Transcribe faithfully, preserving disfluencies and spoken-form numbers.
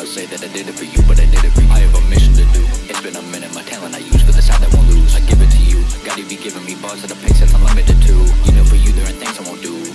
say that I did it for you, but I did it for you. I have a mission to do. It's been a minute, my talent I use for the sound that won't lose. I give it to you. Gotta be giving me bars at a pace that's unlimited too. You know for you there are things I won't do.